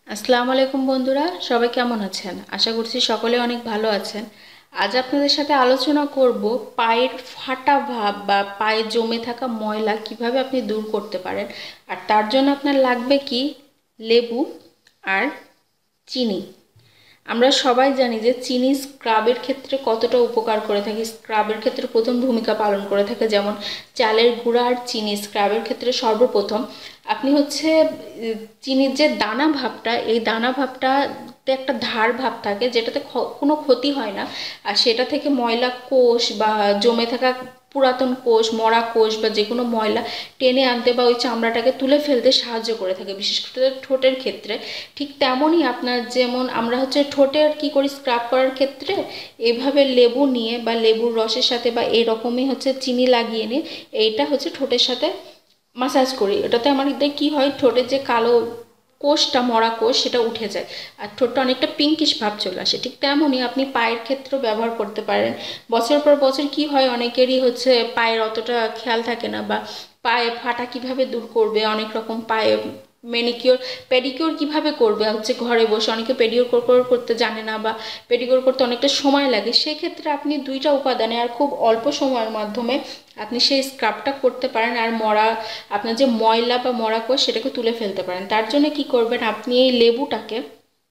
আসসালামু আলাইকুম বন্ধুরা, সবাই কেমন আছেন? আশা করছি সকলে অনেক ভালো আছেন। আজ আপনাদের সাথে আলোচনা করব পায়ের ফাটা ভাব বা পায়ে জমে থাকা ময়লা কিভাবে আপনি দূর করতে পারেন। আর তার জন্য আপনার লাগবে কি? লেবু আর চিনি। আমরা সবাই জানি যে চিনি স্ক্রাবের ক্ষেত্রে কতটা উপকার করে থাকে। স্ক্রাবের ক্ষেত্রে প্রথম ভূমিকা পালন করে থাকে, যেমন চালের গুঁড়া আর চিনি স্ক্রাবের ক্ষেত্রে সর্বপ্রথম। আপনি চিনির যে দানা ভাবটা, এই দানা ভাবটাতে একটা ধার ভাব থাকে যেটাতে কোনো ক্ষতি হয় না। আর সেটা থেকে ময়লা কোষ বা জমে থাকা পুরাতন কোষ, মরা কোষ বা যে কোনো ময়লা টেনে আনতে বা ওই চামড়াটাকে তুলে ফেলতে সাহায্য করে থাকে, বিশেষ করে ঠোঁটের ক্ষেত্রে। ঠিক তেমনই আপনার, যেমন আমরা ঠোঁটে আর কি করি স্ক্রাব করার ক্ষেত্রে, এভাবে লেবু নিয়ে বা লেবুর রসের সাথে বা এরকমই চিনি লাগিয়ে নিয়ে এইটা ঠোঁটের সাথে মাসাজ করি। এটাতে আমাদের কি হয়, ঠোঁটের যে কালো কোষটা, মরা কোষ, সেটা উঠে যায় আর ঠোঁটটা অনেকটা পিঙ্কিশ ভাব চলে আসে। ঠিক তেমনই আপনি পায়ের ক্ষেত্রেও ব্যবহার করতে পারেন। বছর পর বছর কি হয়, অনেকেরই পায়ের অতটা খেয়াল থাকে না, বা পায়ে ফাটা কিভাবে দূর করবে, অনেক রকম পায়ে ম্যানিকিওর পেডিকিওর কিভাবে করবে ঘরে বসে। অনেকে পেডিকিওর করতে জানে না, বা পেডিকিওর করতে অনেকটা সময় লাগে। সেক্ষেত্রে আপনি দুইটা উপাদানে আর খুব অল্প সময়ের মাধ্যমে আপনি সেই স্ক্রাবটা করতে পারেন, আর আপনার যে ময়লা বা মরা কোষ সেটাকে তুলে ফেলতে পারেন। তার জন্য কি করবেন, আপনি এই লেবুটাকে,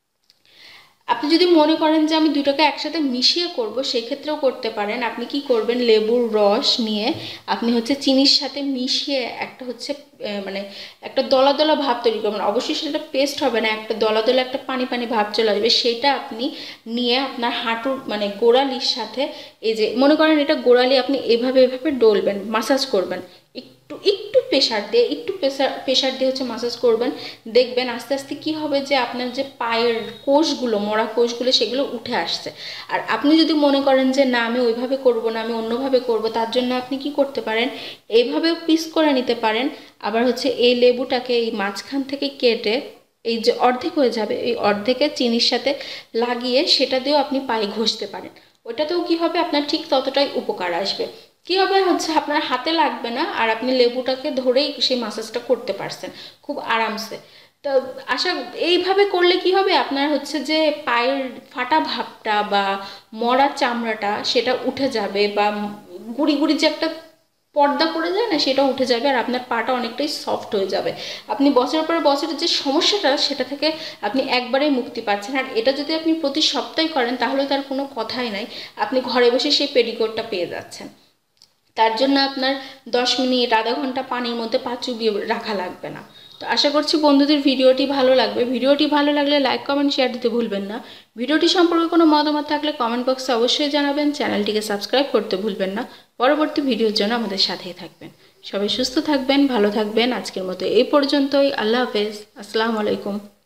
আপনি যদি মনে করেন যে আমি দুটোকে একসাথে মিশিয়ে করব, সেক্ষেত্রেও করতে পারেন। আপনি কি করবেন, লেবুর রস নিয়ে আপনি চিনির সাথে মিশিয়ে একটা মানে একটা দলা দলা ভাব তৈরি করবেন। অবশ্যই সেটা পেস্ট হবে না, একটা দলা দলা একটা পানি পানি ভাব চলে আসবে। সেটা আপনি নিয়ে আপনার হাঁটুর মানে গোড়ালির সাথে, এই যে মনে করেন এটা গোড়ালি, আপনি এভাবে এভাবে ডলবেন, মাসাজ করবেন। একটু একটু প্রেশার দিয়ে মাসাজ করবেন। দেখবেন আস্তে আস্তে কি হবে, যে আপনার যে পায়ের কোষগুলো, মরা কোষগুলো, সেগুলো উঠে আসছে। আর আপনি যদি মনে করেন যে না, আমি ওইভাবে করব না, আমি অন্যভাবে করব, তার জন্য আপনি কি করতে পারেন, এইভাবেও পিস করে নিতে পারেন। আবার এই লেবুটাকে এই মাঝখান থেকে কেটে, এই যে অর্ধেক হয়ে যাবে, এই অর্ধেকে চিনির সাথে লাগিয়ে সেটা দিয়েও আপনি পায়ে ঘষতে পারেন। ওটাতেও কি হবে, আপনার ঠিক ততটাই উপকার আসবে। কি হবে, আপনার হাতে লাগবে না, আর আপনি লেবুটাকে ধরেই সেই মাসাজটা করতে পারছেন খুব আরামসে। তো এইভাবে করলে কি হবে, আপনার যে পায়ের ফাটা ভাবটা বা মরা চামড়াটা সেটা উঠে যাবে, বা গুড়ি গুড়ি যে একটা পর্দা পড়ে যায় না, সেটা উঠে যাবে, আর আপনার পাটা অনেকটাই সফট হয়ে যাবে। আপনি বছর পর বছরের যে সমস্যাটা, সেটা থেকে আপনি একবারেই মুক্তি পাচ্ছেন। আর এটা যদি আপনি প্রতি সপ্তাহে করেন, তাহলে তার কোনো কথাই নাই, আপনি ঘরে বসে সেই পেডিকিওরটা পেয়ে যাচ্ছেন। তার জন্য আপনার 10 মিনিট, আধা ঘন্টা পানির মধ্যে পা চুবিয়ে রাখা লাগবে না। তো আশা করছি বন্ধুদের ভিডিওটি ভালো লাগবে। ভিডিওটি ভালো লাগলে লাইক, কমেন্ট, শেয়ার দিতে ভুলবেন না। ভিডিওটি সম্পর্কে কোনো মতামত থাকলে কমেন্ট বক্সে অবশ্যই জানাবেন। চ্যানেলটিকে সাবস্ক্রাইব করতে ভুলবেন না। পরবর্তী ভিডিওর জন্য আমাদের সাথেই থাকবেন। সবাই সুস্থ থাকবেন, ভালো থাকবেন। আজকের মতো এই পর্যন্তই। আল্লাহ হাফেজ। আসসালামু আলাইকুম।